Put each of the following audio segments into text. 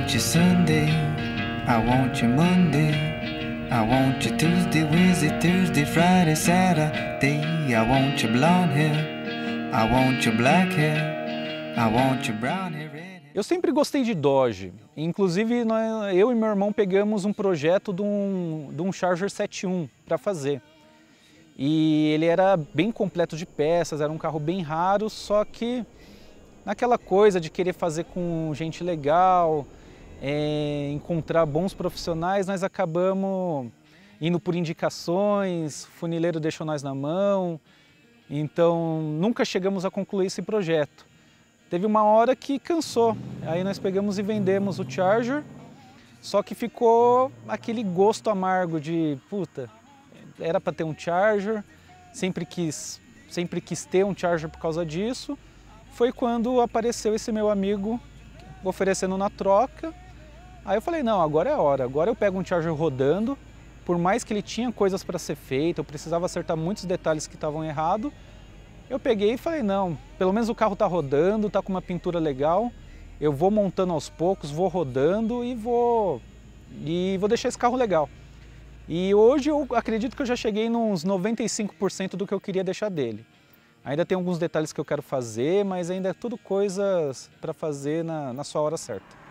want you Sunday, I want you Monday, I want you Tuesday, Wednesday, Thursday, Friday, Saturday. I want you blonde hair, I want you black hair, I want you brown hair, red hair. Eu sempre gostei de Dodge, inclusive eu e meu irmão pegamos um projeto de um Charger 7.1 para fazer. E ele era bem completo de peças, era um carro bem raro, só que naquela coisa de querer fazer com gente legal, encontrar bons profissionais, nós acabamos indo por indicações, o funileiro deixou nós na mão, então nunca chegamos a concluir esse projeto. Teve uma hora que cansou, aí nós pegamos e vendemos o Charger, só que ficou aquele gosto amargo de, puta, era para ter um Charger, sempre quis ter um Charger por causa disso. Foi quando apareceu esse meu amigo oferecendo na troca. Aí eu falei, não, agora é a hora, agora eu pego um Charger rodando, por mais que ele tinha coisas para ser feito, eu precisava acertar muitos detalhes que estavam errados, eu peguei e falei, não, pelo menos o carro está rodando, está com uma pintura legal, eu vou montando aos poucos, vou rodando e vou deixar esse carro legal. E hoje eu acredito que eu já cheguei nos 95% do que eu queria deixar dele. Ainda tem alguns detalhes que eu quero fazer, mas ainda é tudo coisas para fazer na sua hora certa.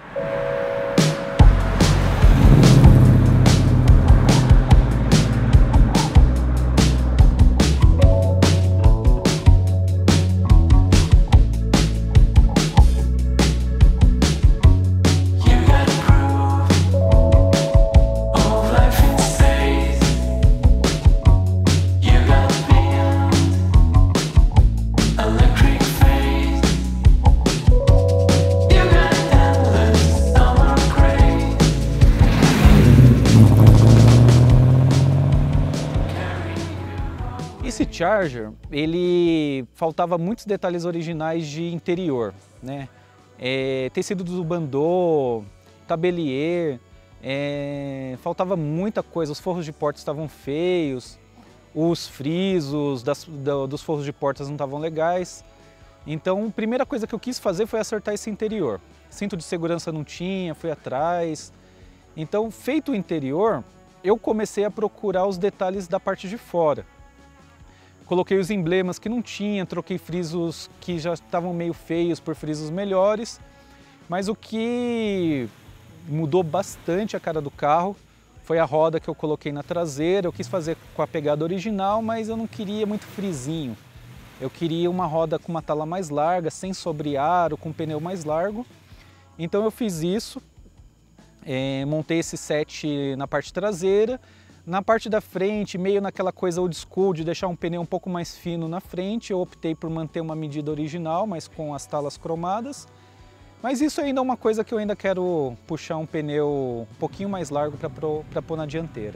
Esse Charger, ele faltava muitos detalhes originais de interior, né? Tecido do bandô, tabelier, faltava muita coisa, os forros de porta estavam feios, os frisos dos forros de portas não estavam legais. Então, a primeira coisa que eu quis fazer foi acertar esse interior. Cinto de segurança não tinha, fui atrás. Então, feito o interior, eu comecei a procurar os detalhes da parte de fora. Coloquei os emblemas que não tinha, troquei frisos que já estavam meio feios por frisos melhores, mas o que mudou bastante a cara do carro foi a roda que eu coloquei na traseira. Eu quis fazer com a pegada original, mas eu não queria muito frisinho. Eu queria uma roda com uma tala mais larga, sem sobrearo, com um pneu mais largo. Então eu fiz isso, montei esse set na parte traseira. Na parte da frente, meio naquela coisa old school de deixar um pneu um pouco mais fino na frente, eu optei por manter uma medida original, mas com as talas cromadas. Mas isso ainda é uma coisa que eu ainda quero puxar um pneu um pouquinho mais largo para pôr na dianteira.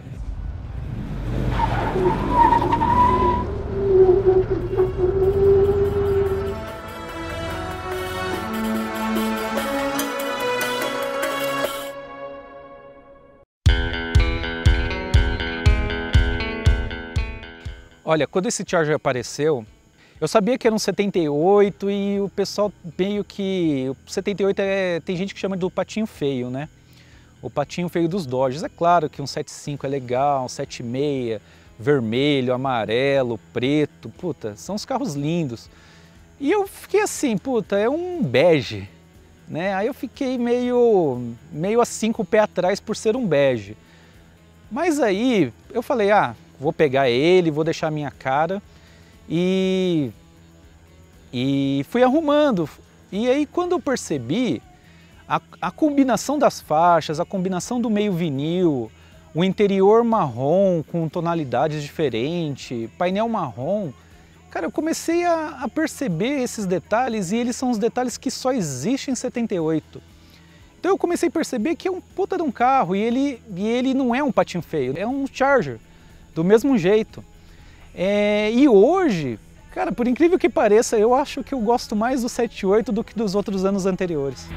Olha, quando esse Charger apareceu, eu sabia que era um 78 e o pessoal meio que... O 78 tem gente que chama do patinho feio, né? O patinho feio dos Dodges. É claro que um 75 é legal, um 76, vermelho, amarelo, preto, puta, são os carros lindos. E eu fiquei assim, puta, é um bege, né? Aí eu fiquei meio assim com o pé atrás por ser um bege. Mas aí eu falei, vou pegar ele, vou deixar a minha cara e fui arrumando. E aí quando eu percebi a combinação das faixas, a combinação do meio vinil, o interior marrom com tonalidades diferentes, painel marrom, cara, eu comecei a perceber esses detalhes e eles são os detalhes que só existem em 78. Então eu comecei a perceber que é um puta de um carro e ele não é um patinho feio, é um Charger. Do mesmo jeito. E hoje, cara, por incrível que pareça, eu acho que eu gosto mais do 78 do que dos outros anos anteriores.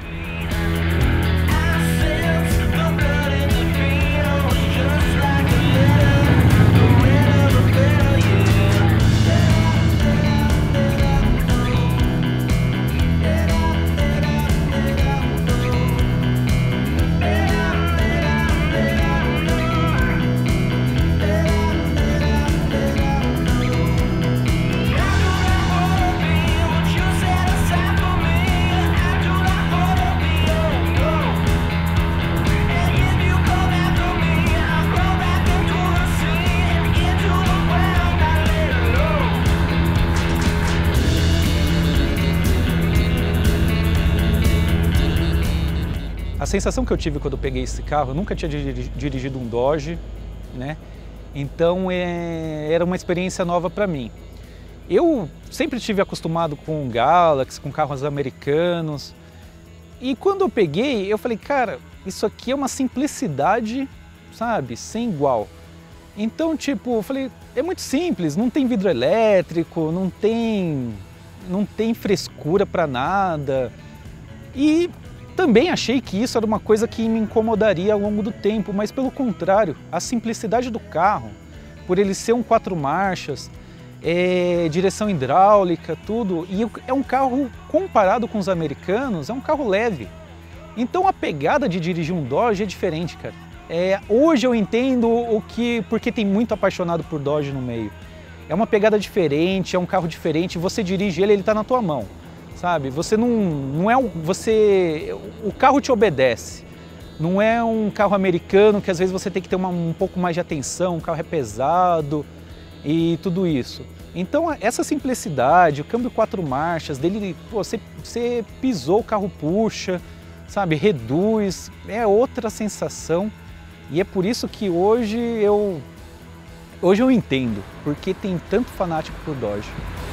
sensação que eu tive quando eu peguei esse carro, eu nunca tinha dirigido um Dodge, né? Então era uma experiência nova para mim. Eu sempre estive acostumado com Galaxy, com carros americanos, e quando eu peguei, eu falei, cara, isso aqui é uma simplicidade, sabe, sem igual. Então, tipo, eu falei, é muito simples, não tem vidro elétrico, não tem frescura para nada. E também achei que isso era uma coisa que me incomodaria ao longo do tempo, mas pelo contrário, a simplicidade do carro, por ele ser um 4 marchas, direção hidráulica, tudo, e é um carro, comparado com os americanos, é um carro leve. Então a pegada de dirigir um Dodge é diferente, cara. Hoje eu entendo porque tem muito apaixonado por Dodge no meio. É uma pegada diferente, é um carro diferente, você dirige ele está na tua mão, sabe? Você não é o carro te obedece. Não é um carro americano que às vezes você tem que ter um pouco mais de atenção, o carro é pesado e tudo isso. Então essa simplicidade, o câmbio 4 marchas dele, pô, você pisou, o carro puxa, sabe? Reduz, é outra sensação. E é por isso que hoje eu entendo, porque tem tanto fanático por Dodge.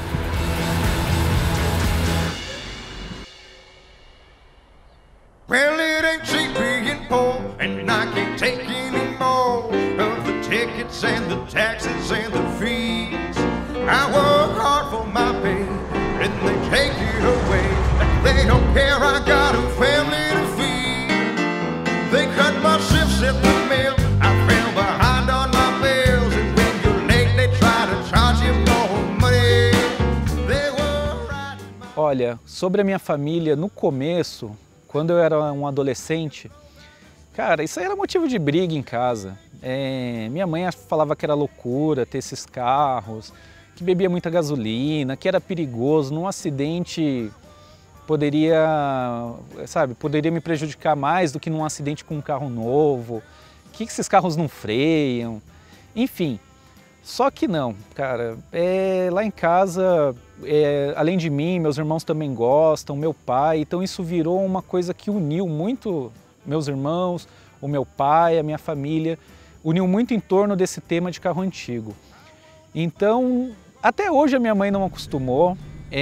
Well, it ain't cheap being poor, and I can't take any more of the tickets and the taxes and the fees. I work hard for my pay, and they take it away. They don't care, I got a family to feed. They cut my shifts at the mill, I fell behind on my bills, and when you're late they try to charge you more money. They were riding my... Olha, sobre a minha família, no começo, quando eu era um adolescente, cara, isso aí era motivo de briga em casa. Minha mãe falava que era loucura ter esses carros, que bebia muita gasolina, que era perigoso, num acidente poderia me prejudicar mais do que num acidente com um carro novo, que esses carros não freiam, enfim. Só que não, cara, lá em casa, além de mim, meus irmãos também gostam, meu pai, então isso virou uma coisa que uniu muito meus irmãos, o meu pai, a minha família, uniu muito em torno desse tema de carro antigo. Então, até hoje a minha mãe não acostumou,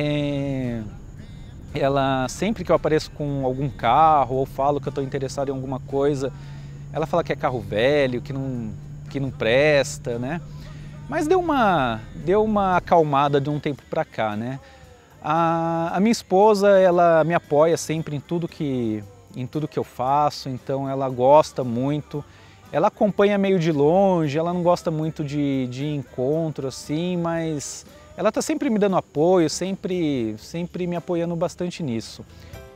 ela, sempre que eu apareço com algum carro ou falo que eu estou interessado em alguma coisa, ela fala que é carro velho, que não presta, né? Mas deu uma acalmada de um tempo para cá, né? A minha esposa, ela me apoia sempre em tudo que eu faço, então ela gosta muito. Ela acompanha meio de longe, ela não gosta muito de encontro assim, mas ela está sempre me dando apoio, sempre me apoiando bastante nisso.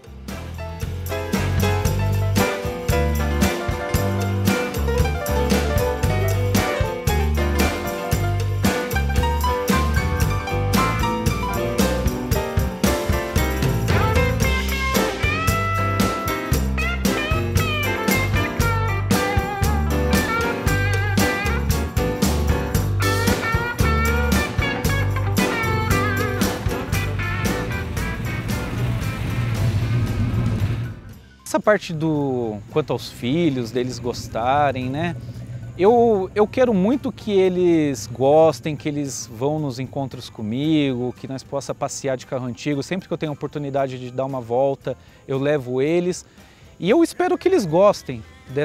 Essa parte quanto aos filhos, deles gostarem, né? Eu quero muito que eles gostem, que eles vão nos encontros comigo, que nós possamos passear de carro antigo. Sempre que eu tenho a oportunidade de dar uma volta, eu levo eles. E eu espero que eles gostem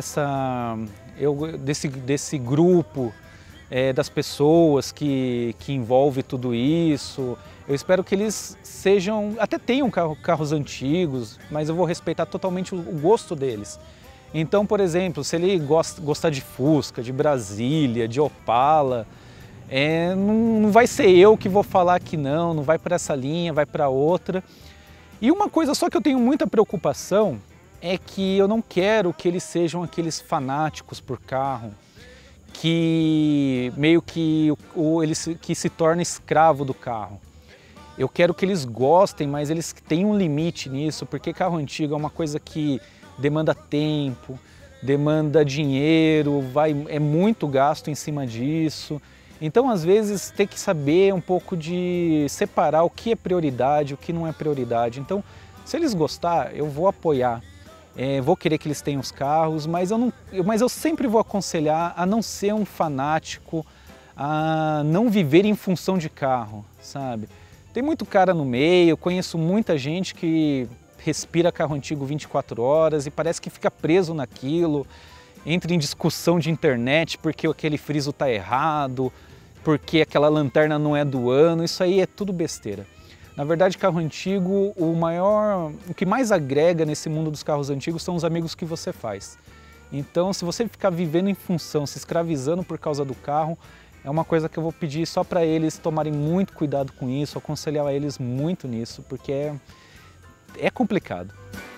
desse grupo, das pessoas que envolve tudo isso. Eu espero que eles até tenham carros antigos, mas eu vou respeitar totalmente o gosto deles. Então, por exemplo, se ele gostar de Fusca, de Brasília, de Opala, não vai ser eu que vou falar que não vai para essa linha, vai para outra. E uma coisa só que eu tenho muita preocupação é que eu não quero que eles sejam aqueles fanáticos por carro, que meio que que se torna escravo do carro. Eu quero que eles gostem, mas eles tenham um limite nisso, porque carro antigo é uma coisa que demanda tempo, demanda dinheiro, é muito gasto em cima disso. Então, às vezes, tem que saber um pouco de separar o que é prioridade, o que não é prioridade. Então, se eles gostarem, eu vou apoiar. vou querer que eles tenham os carros, mas eu sempre vou aconselhar a não ser um fanático, a não viver em função de carro, sabe? Tem muito cara no meio, eu conheço muita gente que respira carro antigo 24 horas e parece que fica preso naquilo, entra em discussão de internet porque aquele friso está errado, porque aquela lanterna não é do ano, isso aí é tudo besteira. Na verdade, carro antigo, o que mais agrega nesse mundo dos carros antigos são os amigos que você faz. Então, se você ficar vivendo em função, se escravizando por causa do carro, é uma coisa que eu vou pedir só para eles tomarem muito cuidado com isso, aconselhar eles muito nisso, porque é complicado.